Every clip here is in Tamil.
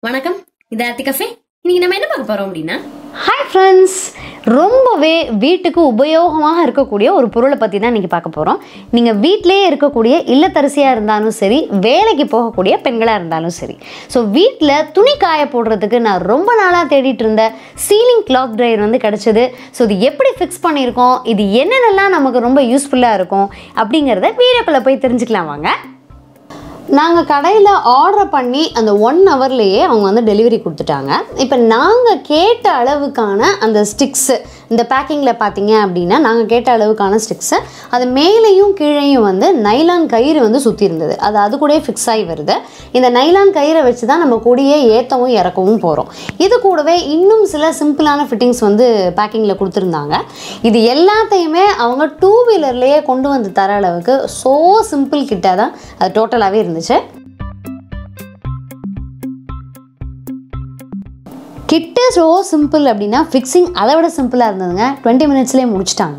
வணக்கம், இது ஆர்த்தி கஃபே. இன்னைக்கு நம்ம என்ன பார்க்க போறோம் அப்படின்னா, ஹாய் ஃப்ரெண்ட்ஸ், ரொம்பவே வீட்டுக்கு உபயோகமாக இருக்கக்கூடிய ஒரு பொருளை பற்றி தான் இன்றைக்கி பார்க்க போகிறோம். நீங்கள் வீட்டிலே இருக்கக்கூடிய இல்லத்தரசியாக இருந்தாலும் சரி, வேலைக்கு போகக்கூடிய பெண்களாக இருந்தாலும் சரி, ஸோ வீட்டில் துணி காய போடுறதுக்கு நான் ரொம்ப நாளாக தேடிட்டு இருந்த சீலிங் கிளாத் ட்ரையர் வந்து கிடச்சிது. ஸோ இது எப்படி ஃபிக்ஸ் பண்ணியிருக்கோம், இது என்னென்னலாம் நமக்கு ரொம்ப யூஸ்ஃபுல்லாக இருக்கும் அப்படிங்கிறத வீடியோக்குள்ளே போய் தெரிஞ்சுக்கலாம் வாங்க. நாங்கள் கடையில் ஆர்டர் பண்ணி அந்த 1 ஹவர்லேயே அவங்க வந்து டெலிவரி கொடுத்துட்டாங்க. இப்போ நாங்கள் கேட்ட அளவுக்கான அந்த ஸ்டிக்ஸு இந்த பேக்கிங்கில் பார்த்தீங்க அப்படின்னா நாங்கள் கேட்ட அளவுக்கான ஸ்டிக்ஸு அது மேலேயும் கீழேயும் வந்து நைலான் கயிறு வந்து சுற்றி இருந்தது. அது கூட ஃபிக்ஸ் ஆகி வருது. இந்த நைலான் கயிறை வச்சு தான் நம்ம கொடியை ஏற்றவும் இறக்கவும் போகிறோம். இது கூடவே இன்னும் சில சிம்பிளான ஃபிட்டிங்ஸ் வந்து பேக்கிங்கில் கொடுத்துருந்தாங்க. இது எல்லாத்தையுமே அவங்க 2 வீலர்லேயே கொண்டு வந்து தர அளவுக்கு ஸோ சிம்பிள் கிட்ட தான் அது டோட்டலாகவே இருந்துச்சு. கிட்ட ஸோ சிம்பிள் அப்படின்னா ஃபிக்ஸிங் அதை விட சிம்பிளாக இருந்ததுங்க. 20 மினிட்ஸ்லேயே முடிச்சிட்டாங்க.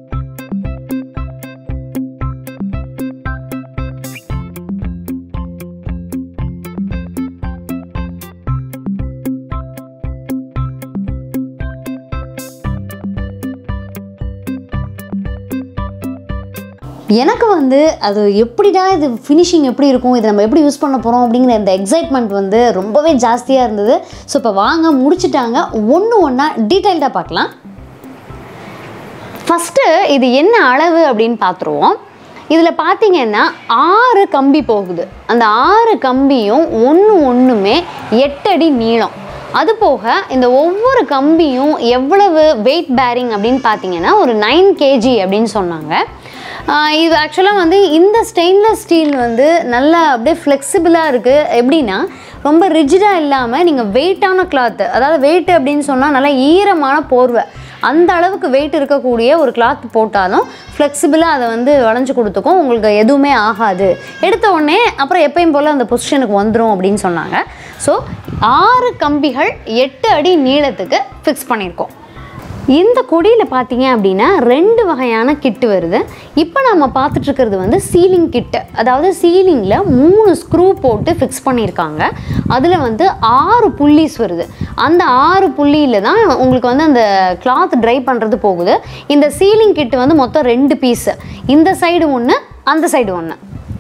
எனக்கு வந்து அது எப்படிடா இது ஃபினிஷிங் எப்படி இருக்கும், இதை நம்ம எப்படி யூஸ் பண்ண போகிறோம் அப்படிங்கிற அந்த எக்ஸைட்மெண்ட் வந்து ரொம்பவே ஜாஸ்தியாக இருந்தது. ஸோ இப்போ வாங்க முடிச்சுட்டாங்க, ஒன்றா டீட்டெயில்டாக பார்க்கலாம். ஃபஸ்ட்டு இது என்ன அளவு அப்படின்னு பார்த்துருவோம். இதில் பார்த்தீங்கன்னா 6 கம்பி போகுது. அந்த 6 கம்பியும் ஒன்றுமே 8 அடி நீளம். அது போக இந்த ஒவ்வொரு கம்பியும் எவ்வளவு வெயிட் பேரிங் அப்படின்னு பார்த்தீங்கன்னா ஒரு 9 kg அப்படின்னு சொன்னாங்க. இது ஆக்சுவலாக வந்து இந்த ஸ்டெயின்லெஸ் ஸ்டீல் வந்து நல்லா அப்படியே ஃப்ளெக்சிபிளாக இருக்குது. எப்படின்னா ரொம்ப ரிஜிடாக இல்லாமல் நீங்கள் வெயிட்டான கிளாத்து, அதாவது வெயிட் அப்படின்னு சொன்னால் நல்லா ஈரமான போர்வை, அந்த அளவுக்கு வெயிட் இருக்கக்கூடிய ஒரு கிளாத் போட்டாலும் ஃப்ளெக்சிபிளாக அதை வந்து வளைஞ்சு கொடுத்துக்கும், உங்களுக்கு எதுவுமே ஆகாது, எடுத்த உடனே அப்புறம் எப்பயும் போல் அந்த பொசிஷனுக்கு வந்துடும் அப்படின்னு சொன்னாங்க. ஸோ 6 கம்பிகள் 8 அடி நீளத்துக்கு ஃபிக்ஸ் பண்ணியிருக்கோம். இந்த கொடியில் பார்த்தீங்க அப்படின்னா 2 வகையான கிட்டு வருது. இப்போ நம்ம பார்த்துட்ருக்கிறது வந்து சீலிங் கிட்டு, அதாவது சீலிங்கில் 3 ஸ்க்ரூ போட்டு ஃபிக்ஸ் பண்ணியிருக்காங்க. அதில் வந்து 6 புள்ளிஸ் வருது. அந்த 6 புள்ளியில் தான் உங்களுக்கு வந்து அந்த கிளாத் ட்ரை பண்ணுறது போகுது. இந்த சீலிங் கிட்டு வந்து மொத்தம் 2 பீஸு, இந்த சைடு ஒன்று, அந்த சைடு ஒன்று.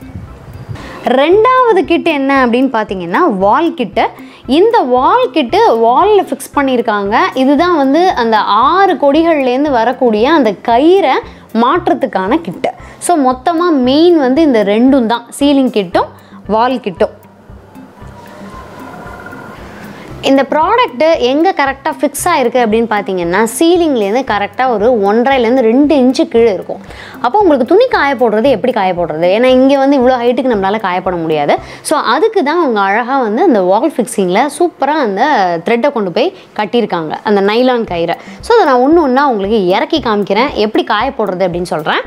2வது கிட்டு என்ன அப்படின்னு பார்த்தீங்கன்னா வால் கிட்டு. இந்த வால் கிட்டு வாலில் ஃபிக்ஸ் பண்ணியிருக்காங்க. இதுதான் வந்து அந்த 6 கொடிகள்லேருந்து வரக்கூடிய அந்த கயிறை மாற்றுறதுக்கான கிட்டு. ஸோ மொத்தமாக மெயின் வந்து இந்த 2ம் தான், சீலிங் கிட்டும் வால் கிட்டும். இந்த ப்ராடக்ட்டு எங்கே கரெக்டாக ஃபிக்ஸ் ஆகிருக்கு அப்படின்னு பார்த்தீங்கன்னா சீலிங்லேருந்து கரெக்டாக ஒரு 1.5லேருந்து 2 இன்ச்சு கீழே இருக்கும். அப்போ உங்களுக்கு துணி காய போடுறது எப்படி காய போடுறது, ஏன்னா இங்கே வந்து இவ்வளோ ஹைட்டுக்கு நம்மளால் காயப்பட முடியாது. ஸோ அதுக்கு தான் அவங்க அழகாக வந்து அந்த வால் ஃபிக்ஸிங்கில் சூப்பராக அந்த த்ரெட்டை கொண்டு போய் கட்டியிருக்காங்க, அந்த நைலான் கயிறை. ஸோ அதை நான் ஒன்று உங்களுக்கு இறக்கி காமிக்கிறேன், எப்படி காய போடுறது அப்படின்னு சொல்கிறேன்.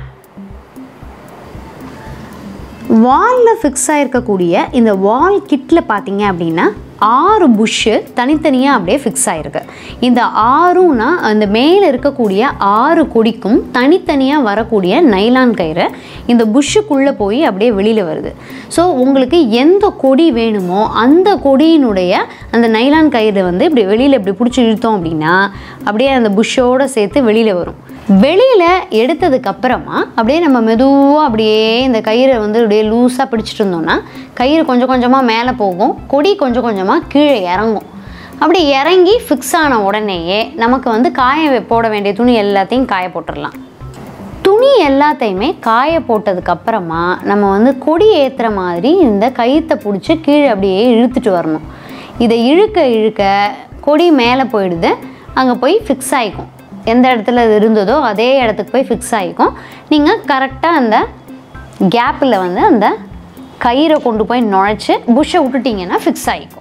வாலில் ஃபிக்ஸ் ஆகிருக்கக்கூடிய இந்த வால் கிட்டில் பார்த்தீங்க அப்படின்னா 6 புஷ்ஷு தனித்தனியாக அப்படியே ஃபிக்ஸ் ஆகிருக்கு. இந்த 6னா அந்த மேலே இருக்கக்கூடிய 6 கொடிக்கும் தனித்தனியாக வரக்கூடிய நைலான் கயிறு இந்த புஷ்ஷுக்குள்ளே போய் அப்படியே வெளியில் வருது. ஸோ உங்களுக்கு எந்த கொடி வேணுமோ அந்த கொடியினுடைய அந்த நைலான் கயிறு வந்து இப்படி வெளியில் இப்படி பிடிச்சி இழுத்தோம் அப்படின்னா அப்படியே அந்த புஷ்ஷோடு சேர்த்து வெளியில் வரும். வெளியில் எடுத்ததுக்கப்புறமா அப்படியே நம்ம மெதுவாக அப்படியே இந்த கயிறை வந்து அப்படியே லூஸாக பிடிச்சிட்டு இருந்தோம்னா கயிறு கொஞ்சம் கொஞ்சமாக மேலே போகும், கொடி கொஞ்சம் கொஞ்சமாக கீழே இறங்கும். அப்படி இறங்கி ஃபிக்ஸ் ஆன உடனேயே நமக்கு வந்து காய போட வேண்டிய துணி எல்லாத்தையும் காய போட்டுடலாம். துணி எல்லாத்தையுமே காய போட்டதுக்கப்புறமா நம்ம வந்து கொடி ஏற்றுற மாதிரி இந்த கயிற்றை பிடிச்சி கீழே அப்படியே இழுத்துட்டு வரணும். இதை இழுக்க இழுக்க கொடி மேலே போயிடுது, அங்கே போய் ஃபிக்ஸ் ஆகிக்கும். எந்த இடத்துல இது இருந்ததோ அதே இடத்துக்கு போய் ஃபிக்ஸ் ஆகிக்கும். நீங்கள் கரெக்டாக அந்த கேப்பில் வந்து அந்த கயிறை கொண்டு போய் நுழைச்சி புஷ்ஷை விட்டுட்டிங்கன்னா ஃபிக்ஸ் ஆகிக்கும்.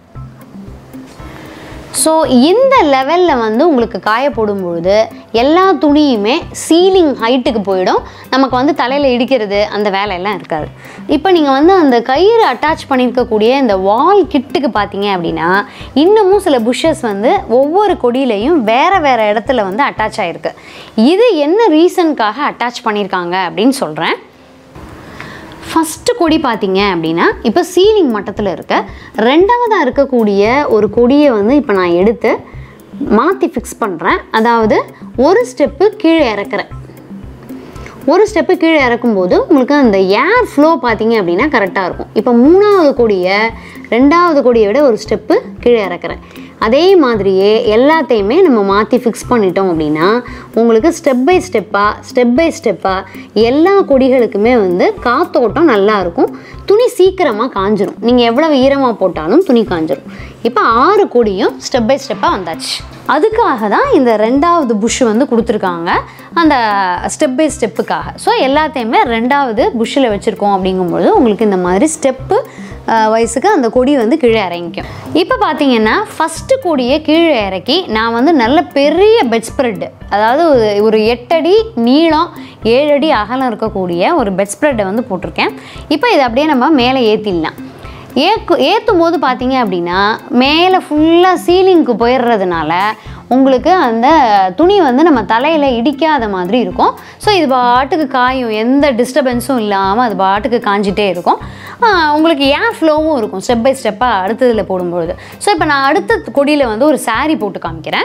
ஸோ இந்த லெவலில் வந்து உங்களுக்கு காய போடும்பொழுது எல்லா துணியுமே சீலிங் ஹைட்டுக்கு போயிடும். நமக்கு வந்து தலையில் இடிக்கிறது அந்த வேலையெல்லாம் இருக்காது. இப்போ நீங்கள் வந்து அந்த கயிறு அட்டாச் பண்ணியிருக்கக்கூடிய இந்த வால் கிட்டுக்கு பார்த்தீங்க அப்படின்னா இன்னமும் சில புஷ்ஷஸ் வந்து ஒவ்வொரு கொடியிலையும் வேறு இடத்துல வந்து அட்டாச் ஆகிருக்கு. இது என்ன ரீசனுக்காக அட்டாச் பண்ணியிருக்காங்க அப்படின்னு சொல்கிறேன். ஃபஸ்ட்டு கொடி பார்த்தீங்க அப்படின்னா இப்போ சீலிங் மட்டத்தில் இருக்க, ரெண்டாவதாக இருக்கக்கூடிய ஒரு கொடியை வந்து இப்போ நான் எடுத்து மாற்றி ஃபிக்ஸ் பண்ணுறேன். அதாவது ஒரு ஸ்டெப்பு கீழே இறக்குறேன். ஒரு ஸ்டெப்பு கீழே இறக்கும்போது உங்களுக்கு அந்த ஏர் ஃப்ளோ பார்த்தீங்க அப்படின்னா கரெக்டாக இருக்கும். இப்போ மூணாவது கொடியை ரெண்டாவது கொடியை விட ஒரு ஸ்டெப்பு கீழே இறக்குறேன். அதே மாதிரியே எல்லாத்தையுமே நம்ம மாற்றி ஃபிக்ஸ் பண்ணிட்டோம் அப்படின்னா உங்களுக்கு ஸ்டெப் பை ஸ்டெப்பாக எல்லா கொடிகளுக்குமே வந்து காத்தோட்டம் நல்லாயிருக்கும். துணி சீக்கிரமாக காஞ்சிரும். நீங்கள் எவ்வளவு ஈரமாக போட்டாலும் துணி காஞ்சிரும். இப்போ 6 கொடியும் ஸ்டெப் பை ஸ்டெப்பாக வந்தாச்சு. அதுக்காக தான் இந்த ரெண்டாவது புஷ் வந்து கொடுத்துருக்காங்க, அந்த ஸ்டெப் பை ஸ்டெப்புக்காக. ஸோ எல்லாத்தையுமே ரெண்டாவது புஷ்ஷில் வச்சுருக்கோம். அப்படிங்கும்போது உங்களுக்கு இந்த மாதிரி ஸ்டெப்பு வயசுக்கு அந்த கொடி வந்து கீழே இறங்கிக்கும். இப்போ பார்த்தீங்கன்னா ஃபஸ்ட்டு கொடியை கீழே இறக்கி நான் வந்து நல்ல பெரிய பெட் ஸ்ப்ரெட்டு, அதாவது ஒரு 8 அடி நீளம் 7 அடி அகலம் இருக்கக்கூடிய ஒரு பெட் ஸ்ப்ரெட்டை வந்து போட்டிருக்கேன். இப்போ இதை அப்படியே நம்ம மேலே ஏற்றிடலாம். ஏற்றும் போது பார்த்தீங்க அப்படின்னா மேலே ஃபுல்லாக சீலிங்க்கு போயிடுறதுனால உங்களுக்கு அந்த துணி வந்து நம்ம தலையில் இடிக்காத மாதிரி இருக்கும். ஸோ இது பாட்டுக்கு காயும், எந்த டிஸ்டர்பன்ஸும் இல்லாமல் அது பாட்டுக்கு காஞ்சிட்டே இருக்கும். உங்களுக்கு ஏன் ஃப்ளோவும் இருக்கும் ஸ்டெப் பை ஸ்டெப்பாக அடுத்ததில் போடும்பொழுது. ஸோ இப்போ நான் அடுத்த கொடியில் வந்து ஒரு சாரீ போட்டு காமிக்கிறேன்.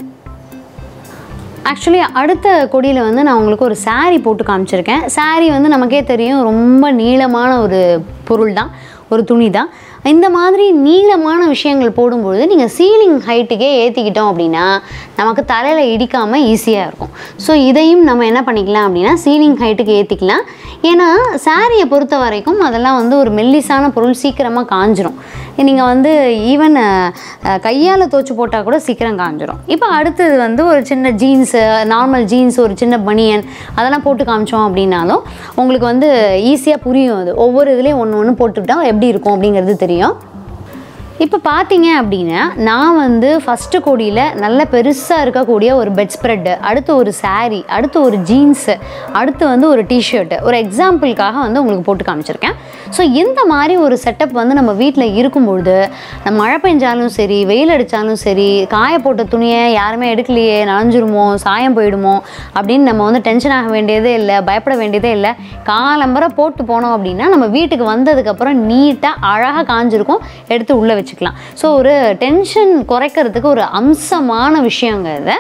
ஆக்சுவலி அடுத்த கொடியில் வந்து நான் உங்களுக்கு ஒரு சாரீ போட்டு காமிச்சிருக்கேன். சாரீ வந்து நமக்கே தெரியும் ரொம்ப நீளமான ஒரு பொருள் தான், ஒரு துணி தான். இந்த மாதிரி நீளமான விஷயங்கள் போடும்பொழுது நீங்கள் சீலிங் ஹைட்டுக்கே ஏற்றிக்கிட்டோம் அப்படின்னா நமக்கு தலையில் இடிக்காமல் ஈஸியாக இருக்கும். ஸோ இதையும் நம்ம என்ன பண்ணிக்கலாம் அப்படின்னா சீலிங் ஹைட்டுக்கு ஏற்றிக்கலாம். ஏன்னா சாரியை பொறுத்த வரைக்கும் அதெல்லாம் வந்து ஒரு மெல்லிசான பொருள், சீக்கிரமாக காஞ்சிரும். நீங்கள் வந்து ஈவன் கையால் துவச்சி போட்டால் கூட சீக்கிரம் காஞ்சிரும். இப்போ அடுத்தது வந்து ஒரு சின்ன ஜீன்ஸு, நார்மல் ஜீன்ஸ், ஒரு சின்ன பனியன் அதெல்லாம் போட்டு காமிச்சோம் அப்படின்னாலும் உங்களுக்கு வந்து ஈஸியாக புரியும். அது ஒவ்வொரு இதுலேயும் ஒன்று போட்டுக்கிட்டா எப்படி இருக்கும் அப்படிங்கிறது தெரியும். இப்போ பார்த்தீங்க அப்படின்னா நான் வந்து ஃபஸ்ட்டு கொடியில் நல்ல பெருசாக இருக்கக்கூடிய ஒரு பெட் ஸ்ப்ரெட்டு, அடுத்து ஒரு சாரீ, அடுத்து ஒரு ஜீன்ஸு, அடுத்து வந்து ஒரு டிஷர்ட்டு, ஒரு எக்ஸாம்பிளுக்காக வந்து உங்களுக்கு போட்டு காமிச்சிருக்கேன். ஸோ இந்த மாதிரி ஒரு செட்டப் வந்து நம்ம வீட்டில் இருக்கும்பொழுது மழை பெஞ்சாலும் சரி, வெயில் அடித்தாலும் சரி, காய போட்ட துணியை யாருமே எடுக்கலையே, நனைஞ்சிருமோ, சாயம் போயிடுமோ அப்படின்னு நம்ம வந்து டென்ஷன் ஆக வேண்டியதே இல்லை, பயப்பட வேண்டியதே இல்லை. காலம்பரை போட்டு போனோம் அப்படின்னா நம்ம வீட்டுக்கு வந்ததுக்கப்புறம் நீட்டாக அழகாக காஞ்சிருக்கும், எடுத்து உள்ளே வச்சுக்கலாம். ஸோ ஒரு டென்ஷன் குறைக்கிறதுக்கு ஒரு அம்சமான விஷயங்க இது.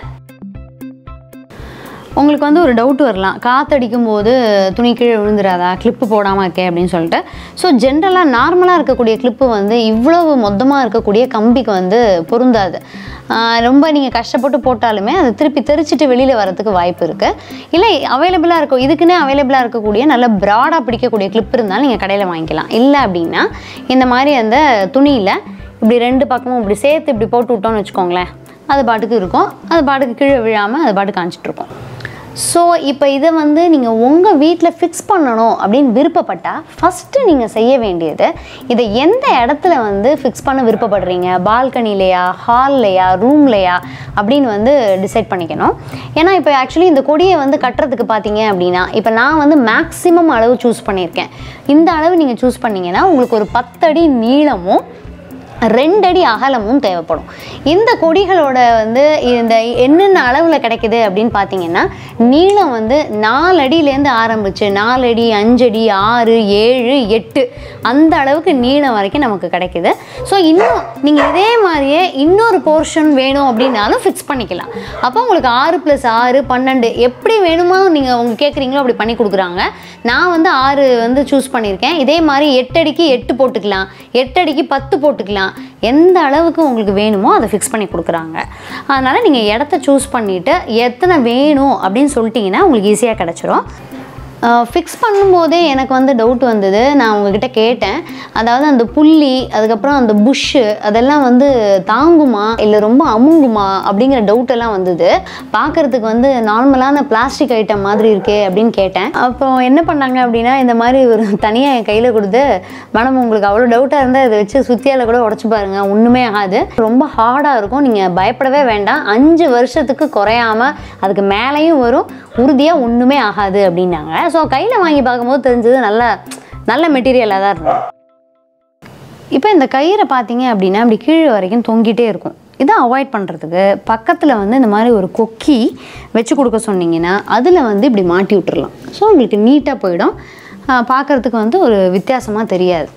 உங்களுக்கு வந்து ஒரு டவுட் வரலாம், காற்றடிக்கும் போது துணி கீழே விழுந்துடாதா, கிளிப்பு போடாமல் இருக்கே அப்படின்னு சொல்லிட்டு. ஸோ ஜென்ரலாக நார்மலாக இருக்கக்கூடிய கிளிப்பு வந்து இவ்வளவு மொத்தமாக இருக்கக்கூடிய கம்பிக்கு வந்து பொருந்தாது. ரொம்ப நீங்கள் கஷ்டப்பட்டு போட்டாலுமே அது திருப்பி தெரிச்சிட்டு வெளியில் வரதுக்கு வாய்ப்பு இருக்குது. இல்லை அவைலபிளாக இருக்கும், இதுக்குன்னே அவைலபிளாக இருக்கக்கூடிய நல்ல ப்ராடாக பிடிக்கக்கூடிய கிளிப் இருந்தாலும் நீங்கள் கடையில் வாங்கிக்கலாம். இல்லை அப்படின்னா இந்த மாதிரி அந்த துணியில் இப்படி 2 பக்கமும் இப்படி சேர்த்து இப்படி போட்டு விட்டோன்னு வச்சுக்கோங்களேன், அது பாட்டுக்கு இருக்கும், அது பாட்டுக்கு கீழே விழாமல் அது பாட்டுக்கு காமிச்சிட்ருக்கும். ஸோ இப்போ இதை வந்து நீங்கள் உங்கள் வீட்டில் ஃபிக்ஸ் பண்ணணும் அப்படின்னு விருப்பப்பட்டால் ஃபஸ்ட்டு நீங்கள் செய்ய வேண்டியது, இதை எந்த இடத்துல வந்து ஃபிக்ஸ் பண்ண விருப்பப்படுறீங்க, பால்கனிலையா, ஹால்லையா, ரூம்லையா அப்படின்னு வந்து டிசைட் பண்ணிக்கணும். ஏன்னா இப்போ ஆக்சுவலி இந்த கொடியை வந்து கட்டுறதுக்கு பார்த்தீங்க அப்படின்னா இப்போ நான் வந்து மேக்ஸிமம் அளவு சூஸ் பண்ணியிருக்கேன். இந்த அளவு நீங்கள் சூஸ் பண்ணிங்கன்னா உங்களுக்கு ஒரு 10 அடி நீளமும் 2 அடி அகலமும் தேவைப்படும். இந்த கொடிகளோட வந்து இந்த என்னென்ன அளவில் கிடைக்குது அப்படின்னு பார்த்தீங்கன்னா நீளம் வந்து 4 அடியிலேருந்து ஆரம்பித்து 4 அடி, 5 அடி, 6, 7, 8 அந்த அளவுக்கு நீளம் வரைக்கும் நமக்கு கிடைக்குது. ஸோ இன்னும் நீங்கள் இதே மாதிரியே இன்னொரு போர்ஷன் வேணும் அப்படின்னாலும் ஃபிக்ஸ் பண்ணிக்கலாம். அப்போ உங்களுக்கு 6 + 6 12 எப்படி வேணுமோ நீங்கள் உங்கள் கேட்குறீங்களோ அப்படி பண்ணி கொடுக்குறாங்க. நான் வந்து 6 வந்து சூஸ் பண்ணியிருக்கேன். இதே மாதிரி 8 அடிக்கு 8 போட்டுக்கலாம், 8 அடிக்கு 10 போட்டுக்கலாம். எந்த அளவுக்கு உங்களுக்கு வேணுமோ அதை ஃபிக்ஸ் பண்ணி கொடுக்குறாங்க. அதனால் நீங்கள் இடத்த சூஸ் பண்ணிவிட்டு எத்தனை வேணும் அப்படின்னு சொல்லிட்டிங்கன்னா உங்களுக்கு ஈஸியாக கிடச்சிரும். ஃபிக்ஸ் பண்ணும்போதே எனக்கு வந்து டவுட் வந்தது, நான் உங்ககிட்ட கேட்டேன். அதாவது அந்த புள்ளி, அதுக்கப்புறம் அந்த புஷ்ஷு அதெல்லாம் வந்து தாங்குமா இல்லை ரொம்ப அமுங்குமா அப்படிங்கிற டவுட் எல்லாம் வந்தது. பார்க்குறதுக்கு வந்து நார்மலான பிளாஸ்டிக் ஐட்டம் மாதிரி இருக்கே அப்படின்னு கேட்டேன். அப்போ என்ன பண்ணாங்க அப்படின்னா இந்த மாதிரி ஒரு தனியாக என் கையில் கொடுத்து, மேடம் உங்களுக்கு அவ்வளோ டவுட்டாக இருந்தால் இதை வச்சு சுத்தியால் கூட உடச்சி பாருங்கள், ஒன்றுமே ஆகாது, ரொம்ப ஹார்டாக இருக்கும், நீங்கள் பயப்படவே வேண்டாம், 5 வருஷத்துக்கு குறையாமல் அதுக்கு மேலேயும் வரும், உறுதியாக ஒன்றுமே ஆகாது அப்படின்னாங்க. ஸோ கையில் வாங்கி பார்க்கும்போது தெரிஞ்சது நல்ல மெட்டீரியலாக தான் இருந்தது. இப்போ இந்த கயிறை பார்த்தீங்க அப்படின்னா அப்படி கீழே வரைக்கும் தொங்கிட்டே இருக்கும். இதை அவாய்ட் பண்ணுறதுக்கு பக்கத்தில் வந்து இந்த மாதிரி ஒரு கொக்கி வச்சு கொடுக்க சொன்னீங்கன்னா அதில் வந்து இப்படி மாட்டி விட்டுறலாம். ஸோ உங்களுக்கு நீட்டாக போயிடும். பார்க்குறதுக்கு வந்து ஒரு வித்தியாசமாக தெரியாது.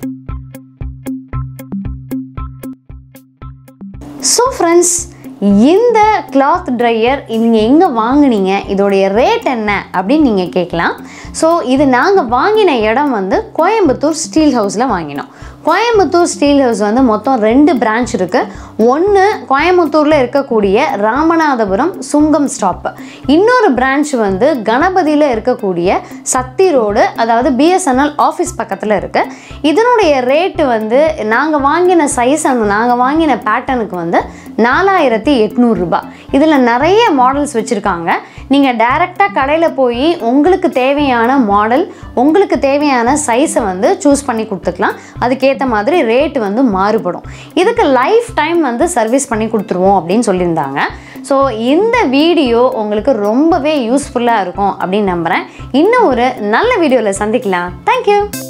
ஸோ ஃப்ரெண்ட்ஸ், இந்த கிளாத் ட்ரையர் நீங்கள் எங்கே வாங்குனீங்க, இதோடைய ரேட் என்ன அப்படின்னு நீங்கள் கேட்கலாம். ஸோ இது நாங்கள் வாங்கின இடம் வந்து கோயம்புத்தூர் ஸ்டீல் ஹவுஸில் வாங்கினோம். கோயம்புத்தூர் ஸ்டீல் ஹவுஸ் வந்து மொத்தம் 2 பிரான்ச் இருக்குது. ஒன்று கோயம்புத்தூரில் இருக்கக்கூடிய ராமநாதபுரம் சுங்கம் ஸ்டாப்பு, இன்னொரு பிரான்ச் வந்து கணபதியில் இருக்கக்கூடிய சக்தி ரோடு, அதாவது பிஎஸ்என்எல் ஆஃபீஸ் பக்கத்தில் இருக்குது. இதனுடைய ரேட்டு வந்து நாங்கள் வாங்கின சைஸ் நாங்கள் வாங்கின பேட்டர்னுக்கு வந்து 4800 ரூபாய். இதில் நிறைய மாடல்ஸ் வச்சுருக்காங்க. நீங்கள் டைரெக்டாக கடையில் போய் உங்களுக்கு தேவையான மாடல், உங்களுக்கு தேவையான சைஸை வந்து சூஸ் பண்ணி கொடுத்துக்கலாம். அதுக்கேற்ற மாதிரி ரேட் வந்து மாறுபடும். இதுக்கு லைஃப் டைம் வந்து சர்வீஸ் பண்ணி கொடுத்துருவோம் அப்படின்னு சொல்லியிருந்தாங்க. ஸோ இந்த வீடியோ உங்களுக்கு ரொம்பவே யூஸ்ஃபுல்லாக இருக்கும் அப்படின்னு நம்புகிறேன். இன்னும் ஒரு நல்ல வீடியோவில் சந்திக்கலாம். தேங்க்யூ.